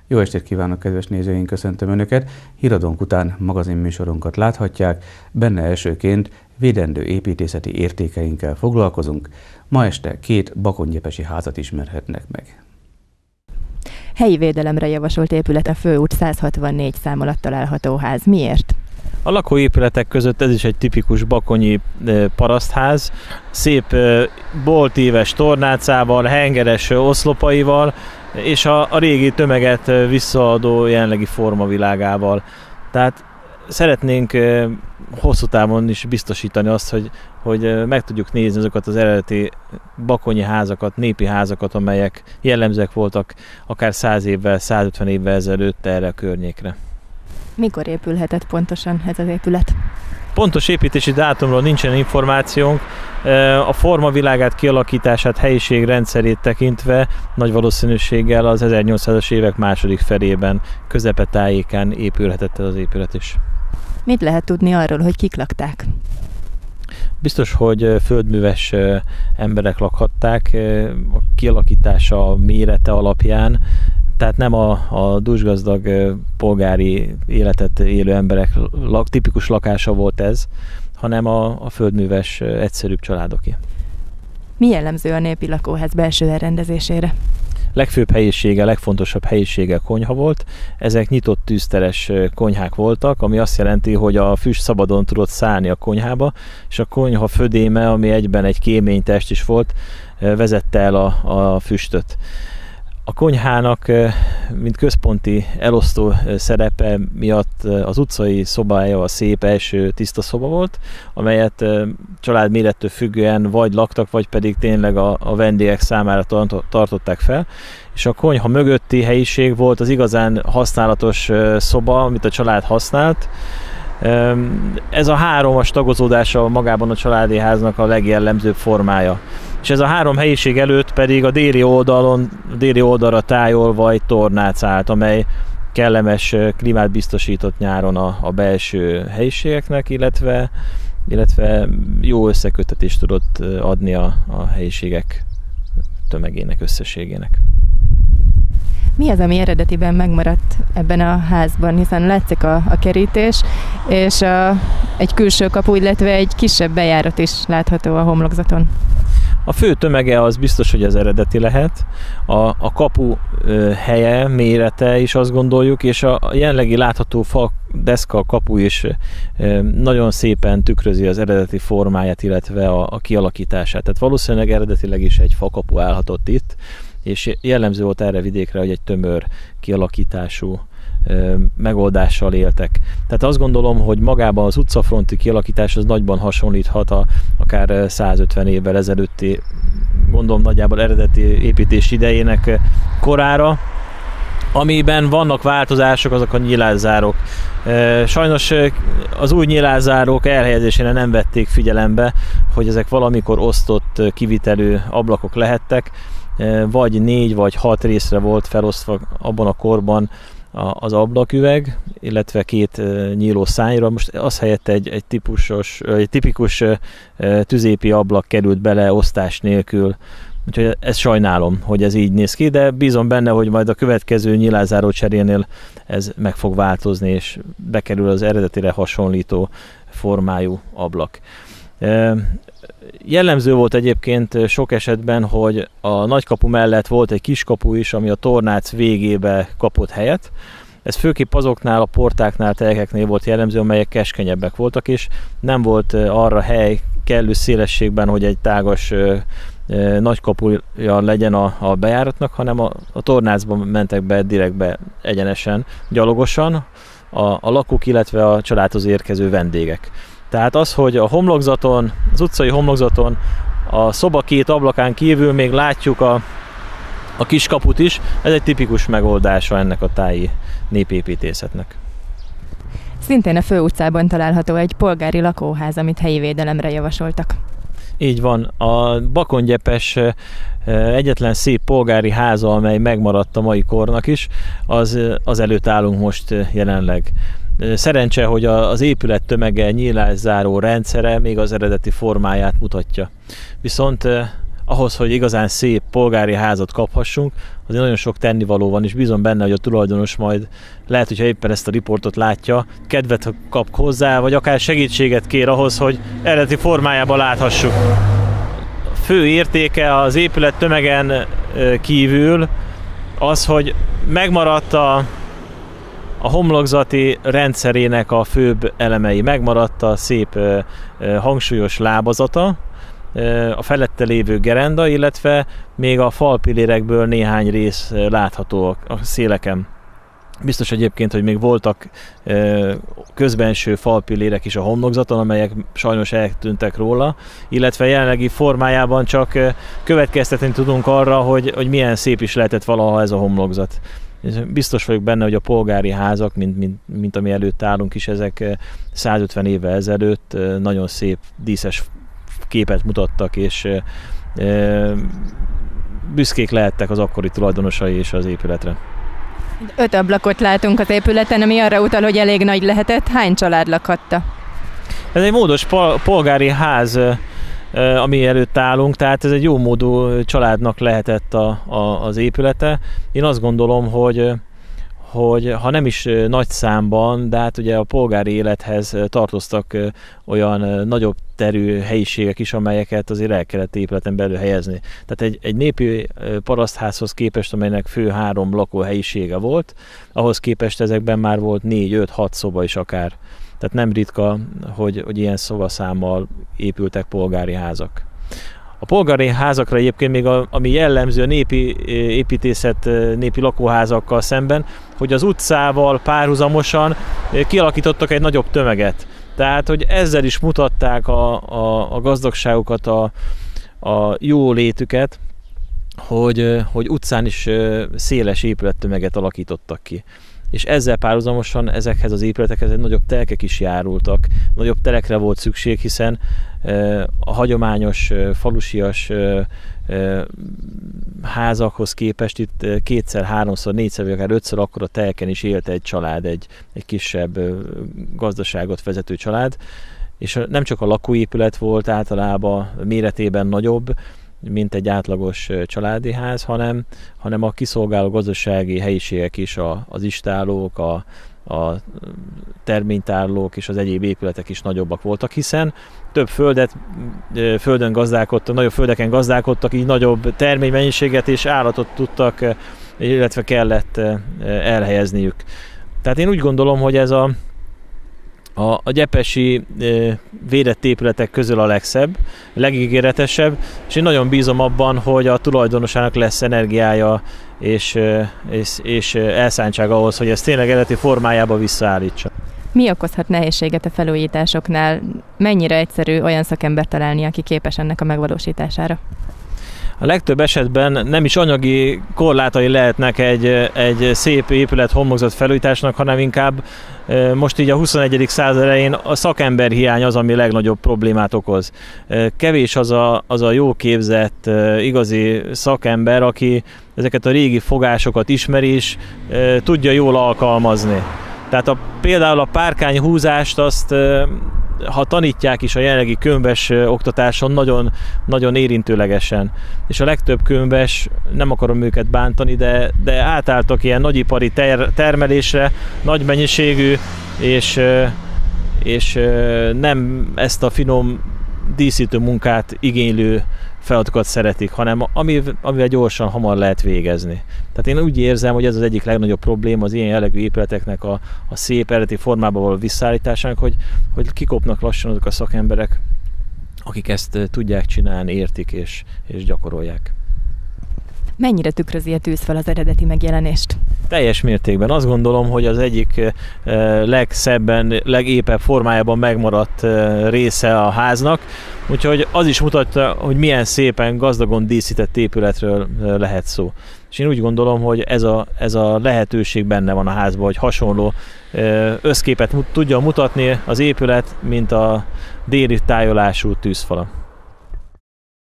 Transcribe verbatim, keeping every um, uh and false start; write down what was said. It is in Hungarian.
Jó estét kívánok, kedves nézőink, köszöntöm Önöket! Híradónk után magazinműsorunkat láthatják, benne elsőként védendő építészeti értékeinkkel foglalkozunk. Ma este két bakongyepesi házat ismerhetnek meg. Helyi védelemre javasolt épület a Főút száz hatvannégy szám alatt található ház. Miért? A lakóépületek között ez is egy tipikus bakonyi parasztház, szép boltíves tornácával, hengeres oszlopaival, és a, a régi tömeget visszaadó jelenlegi formavilágával. Tehát szeretnénk hosszú távon is biztosítani azt, hogy, hogy meg tudjuk nézni azokat az eredeti bakonyi házakat, népi házakat, amelyek jellemzőek voltak akár száz évvel, százötven évvel ezelőtt erre a környékre. Mikor épülhetett pontosan ez az épület? Pontos építési dátumról nincsen információnk. A formavilágát, kialakítását, helyiség rendszerét tekintve nagy valószínűséggel az ezernyolcszázas évek második felében, közepetájékán épülhetett ez az épület is. Mit lehet tudni arról, hogy kik lakták? Biztos, hogy földműves emberek lakhatták, a kialakítása, a mérete alapján, tehát nem a, a dúsgazdag polgári életet élő emberek lak, tipikus lakása volt ez, hanem a, a földműves, egyszerűbb családoké. Mi jellemző a népi lakóház belső elrendezésére? Legfőbb helyisége, legfontosabb helyisége konyha volt. Ezek nyitott tűzteres konyhák voltak, ami azt jelenti, hogy a füst szabadon tudott szállni a konyhába, és a konyha födéme, ami egyben egy kéménytest is volt, vezette el a, a füstöt. A konyhának, mint központi elosztó szerepe miatt az utcai szobája a szép első tiszta szoba volt, amelyet család mérettől függően vagy laktak, vagy pedig tényleg a, a vendégek számára tartották fel. És a konyha mögötti helyiség volt az igazán használatos szoba, amit a család használt. Ez a háromos tagozódása magában a családi háznak a legjellemzőbb formája. És ez a három helyiség előtt pedig a déli oldalon, a déli oldalra tájolva egy tornác állt, amely kellemes klímát biztosított nyáron a, a belső helyiségeknek, illetve, illetve jó összekötetést tudott adni a, a helyiségek tömegének, összességének. Mi az, ami eredetiben megmaradt ebben a házban, hiszen látszik a, a kerítés, és a, egy külső kapu, illetve egy kisebb bejárat is látható a homlokzaton. A fő tömege az biztos, hogy az eredeti lehet. A, a kapu ö, helye, mérete is azt gondoljuk, és a, a jelenlegi látható fa, deszka, kapu is ö, nagyon szépen tükrözi az eredeti formáját, illetve a, a kialakítását. Tehát valószínűleg eredetileg is egy fakapu állhatott itt, és jellemző volt erre vidékre, hogy egy tömör kialakítású ö, megoldással éltek. Tehát azt gondolom, hogy magában az utcafronti kialakítás az nagyban hasonlíthat a, akár százötven évvel ezelőtti, gondolom nagyjából eredeti építés idejének korára, amiben vannak változások, azok a nyilászárók. Sajnos az új nyilászárók elhelyezésére nem vették figyelembe, hogy ezek valamikor osztott kivitelű ablakok lehettek, vagy négy vagy hat részre volt felosztva abban a korban az ablaküveg, illetve két nyíló szárnyra. Most az helyett egy, egy, típusos, egy tipikus tüzépi ablak került bele osztás nélkül. Úgyhogy ezt sajnálom, hogy ez így néz ki, de bízom benne, hogy majd a következő nyilázáró cserénél ez meg fog változni, és bekerül az eredetire hasonlító formájú ablak. Jellemző volt egyébként sok esetben, hogy a nagykapu mellett volt egy kiskapu is, ami a tornác végébe kapott helyet. Ez főképp azoknál a portáknál, telkeknél volt jellemző, amelyek keskenyebbek voltak, és nem volt arra hely kellő szélességben, hogy egy tágas nagykapuja legyen a, a bejáratnak, hanem a, a tornácban mentek be direktbe egyenesen, gyalogosan a, a lakók, illetve a családhoz érkező vendégek. Tehát az, hogy a homlokzaton, az utcai homlokzaton, a szoba két ablakán kívül még látjuk a, a kiskaput is, ez egy tipikus megoldása ennek a táji népépítészetnek. Szintén a Főutcában található egy polgári lakóház, amit helyi védelemre javasoltak. Így van. A bakongyepes egyetlen szép polgári háza, amely megmaradt a mai kornak is, az, az előtt állunk most jelenleg. Szerencse, hogy az épület tömege, nyílászáró rendszere még az eredeti formáját mutatja. Viszont ahhoz, hogy igazán szép polgári házat kaphassunk, azért nagyon sok tennivaló van, és bízom benne, hogy a tulajdonos majd lehet, hogyha éppen ezt a riportot látja, kedvet kap hozzá, vagy akár segítséget kér ahhoz, hogy eredeti formájában láthassuk. A fő értéke az épület tömegen kívül az, hogy megmaradt a, a homlokzati rendszerének a főbb elemei, megmaradt a szép hangsúlyos lábazata, a felette lévő gerenda, illetve még a falpillérekből néhány rész látható a széleken. Biztos egyébként, hogy még voltak közbenső falpillérek is a homlokzaton, amelyek sajnos eltűntek róla, illetve jelenlegi formájában csak következtetni tudunk arra, hogy, hogy milyen szép is lehetett valaha ez a homlokzat. Biztos vagyok benne, hogy a polgári házak, mint, mint, mint ami előtt állunk is, ezek százötven évvel ezelőtt nagyon szép, díszes képet mutattak, és büszkék lehettek az akkori tulajdonosai és az épületre. Öt ablakot látunk az épületen, ami arra utal, hogy elég nagy lehetett. Hány család lakhatta? Ez egy módos polgári ház, ami előtt állunk, tehát ez egy jó módú családnak lehetett a, a, az épülete. Én azt gondolom, hogy hogy ha nem is nagy számban, de hát ugye a polgári élethez tartoztak olyan nagyobb terű helyiségek is, amelyeket azért el kellett épületen belül helyezni. Tehát egy, egy népi parasztházhoz képest, amelynek fő három lakóhelyisége volt, ahhoz képest ezekben már volt négy, öt, hat szoba is akár. Tehát nem ritka, hogy, hogy ilyen szobaszámmal épültek polgári házak. A polgári házakra egyébként még a, ami jellemző a népi építészet, népi lakóházakkal szemben, hogy az utcával párhuzamosan kialakítottak egy nagyobb tömeget. Tehát, hogy ezzel is mutatták a, a, a gazdagságukat, a, a jó létüket, hogy, hogy utcán is széles épülettömeget alakítottak ki. És ezzel párhuzamosan ezekhez az épületekhez egy nagyobb telkek is járultak, nagyobb telekre volt szükség, hiszen a hagyományos, falusias házakhoz képest itt kétszer, háromszor, négyszer, vagy akár ötször akkora telken is élt egy család, egy, egy kisebb gazdaságot vezető család, és nem csak a lakóépület volt általában méretében nagyobb, mint egy átlagos családi ház, hanem, hanem a kiszolgáló gazdasági helyiségek is, a, az istállók, a, a terménytárlók és az egyéb épületek is nagyobbak voltak, hiszen több földet, földön gazdálkodtak, nagyobb földeken gazdálkodtak, így nagyobb terménymennyiséget és állatot tudtak, illetve kellett elhelyezniük. Tehát én úgy gondolom, hogy ez a A, a gyepesi e, védett épületek közül a legszebb, legígéretesebb, és én nagyon bízom abban, hogy a tulajdonosának lesz energiája és, és, és elszántsága ahhoz, hogy ezt tényleg eredeti formájába visszaállítsa. Mi okozhat nehézséget a felújításoknál? Mennyire egyszerű olyan szakembert találni, aki képes ennek a megvalósítására? A legtöbb esetben nem is anyagi korlátai lehetnek egy, egy szép épület homlokzat felújításnak, hanem inkább most így a huszonegyedik század elején a szakemberhiány az, ami legnagyobb problémát okoz. Kevés az a, az a jó képzett, igazi szakember, aki ezeket a régi fogásokat ismeri és tudja jól alkalmazni. Tehát a, például a párkányhúzást azt, ha tanítják is a jelenlegi könyves oktatáson, nagyon, nagyon érintőlegesen. És a legtöbb könyves, nem akarom őket bántani, de, de átálltak ilyen nagyipari ter, termelésre, nagy mennyiségű, és, és nem ezt a finom díszítő munkát igénylő feladatokat szeretik, hanem amivel gyorsan, hamar lehet végezni. Tehát én úgy érzem, hogy ez az egyik legnagyobb probléma az ilyen jellegű épületeknek a, a szép eredeti formában való visszaállításának, hogy, hogy kikopnak lassan azok a szakemberek, akik ezt tudják csinálni, értik és, és gyakorolják. Mennyire tükrözi a tűzfal az eredeti megjelenést? Teljes mértékben. Azt gondolom, hogy az egyik legszebben, legépebb formájában megmaradt része a háznak, úgyhogy az is mutatja, hogy milyen szépen, gazdagon díszített épületről lehet szó. És én úgy gondolom, hogy ez a, ez a lehetőség benne van a házban, hogy hasonló összképet tudja mutatni az épület, mint a déli tájolású tűzfala.